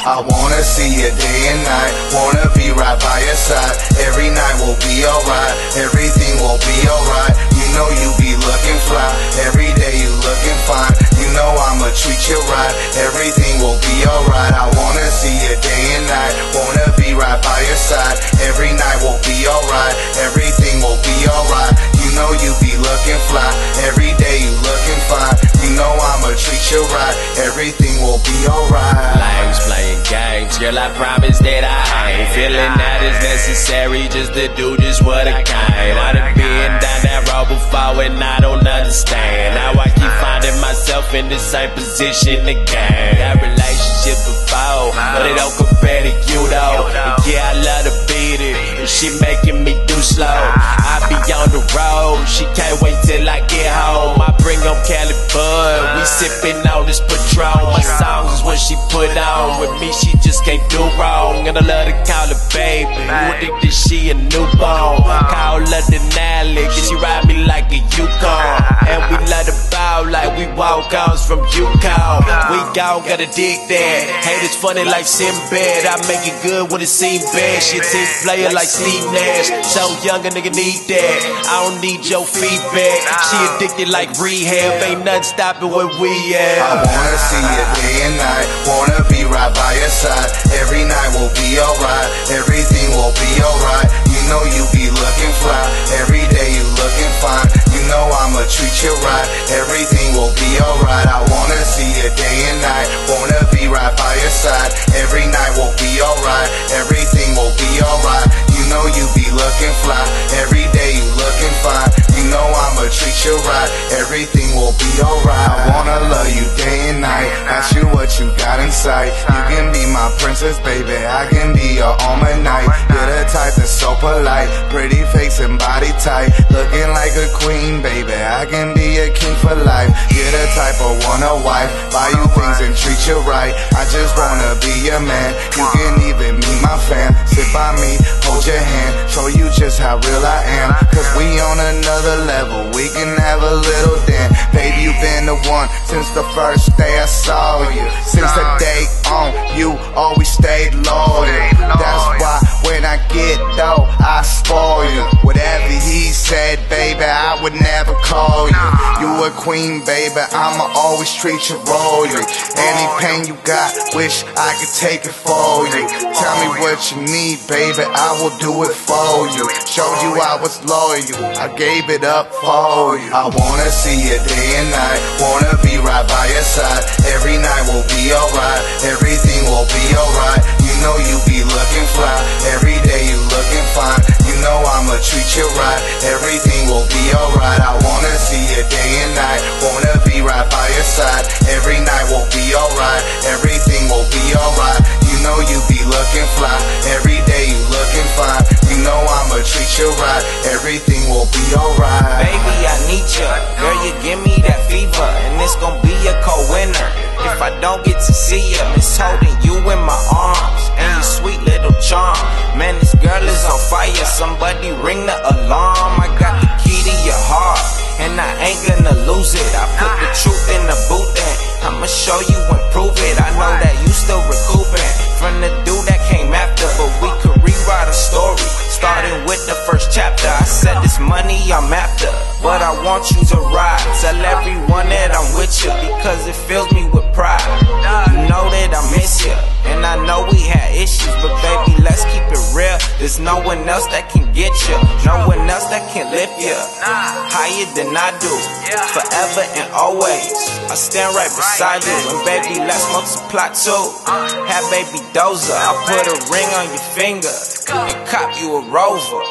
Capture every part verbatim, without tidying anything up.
I wanna see you day and night, wanna be right by your side. Every night will be alright, everything will be alright. You know you be looking fly, every day you looking fine. You know I'ma treat you right, everything will be alright. I wanna see you day and night, wanna be right by your side. Every night will be alright, everything will be alright. You know you be looking fly, every day you looking fine. You know I'ma treat you right, everything will be alright. Lames playing games, girl, I promise that I ain't feeling that it's necessary just to do just what I can. I done been down that road before and I don't understand. Now I keep finding myself in the same position again. That relationship before, but it don't compare to you though. And yeah, I love to beat it, and she making me do slow. I be on the road, she can't wait till I get home. I bring on Cali Bud, we sipping on this Patron. My songs is what she put on, with me she just can't do wrong. And I love to call her baby, you would think that she a newborn. Call her Denali, cause she ride me like a Yukon. And we let her bow like we walk-ons from Yukon. We gon' gotta dig that, hate is funny like Sinbad. I make it good when it seem bad, she a team player like Steve Nash. So young a nigga need that, I don't need your feedback. She addicted like rehab, ain't nothing stopping where we at. I wanna see you day and night, wanna be right by your side. Every night will be alright, everything will be alright. You know you be looking fly, every day you looking fine. You know I'ma treat you right, everything will be alright. I wanna see you day and night, wanna be right by your side. Every night will be alright, everything will be alright. You know you be looking fly, every day you looking fine. You know I'ma treat you right, everything will be alright. I wanna love you day and night, ask you what you got in sight. You can be my princess, baby, I can be your almanac. You're the type that's so polite, pretty face and body type, looking like a queen, baby, I can be a king for life. You're the type of want a wife, buy you things and treat you right. I just wanna be your man, you can even meet my fam. Sit by me, hold your hand, show you just how real I am. Cause we on another level, we can have a little dance. Baby, you been the one since the first day I saw you. Since the day on, you always stayed loyal. That's why when I get though, I spoil you. Whatever he said, baby, I would never call you. You a queen, baby, I'ma always treat you royal. Any pain you got, wish I could take it for you. Tell me what you need, baby, I will do it for you. Showed you I was loyal, I gave it up for you. I wanna see you day and night, wanna be right by your side. Every night will be alright, everything will be alright. You know you be looking fly, every day you looking fine. You know I'ma treat you right, everything will be alright. I wanna see you day and night, wanna be right by your side. Every night will be alright, everything will be alright. You know you be looking fly, every day you looking fine. You know I'ma treat you right, everything will be alright. Baby, I need you, girl, you give me that fever, and it's gon' be a cold winter if I don't get to see you. Miss holding you in my arms, and your sweet little charm. Man, this girl is on fire, somebody ring the alarm. I got the key to your heart, and I ain't gonna lose it. I put the truth in the boot, and I'ma show you and prove it. I know that you still recouping from the dude that came after, but we could rewrite a story, starting with the first chapter. I said this money I'm after, but I want you to ride. Tell everyone that I'm with you, because it fills me with pride. You know that I miss you, and I know we had issues, but baby, let's keep it real. There's no one else that can get you, no one else that can lift you higher than I do, forever and always. I stand right beside you, and baby, let's multiply too. Have baby Doza, I'll put a ring on your finger and cop you a Rover.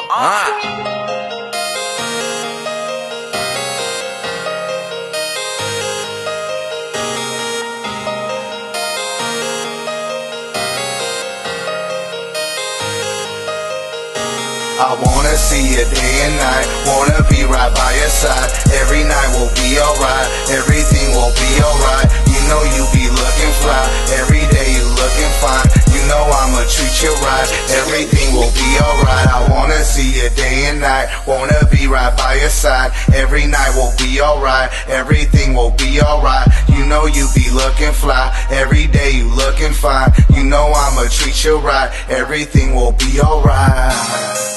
Uh. I wanna see you day and night, wanna be right by your side. Every night will be alright, everything will be alright. You know you be looking fly, every day you looking fine. You know I'ma treat you right, everything will be alright. I wanna see you day and night, wanna be right by your side. Every night will be alright, everything will be alright. You know you be looking fly. Every day you looking fine. You know I'ma treat you right. Everything will be alright.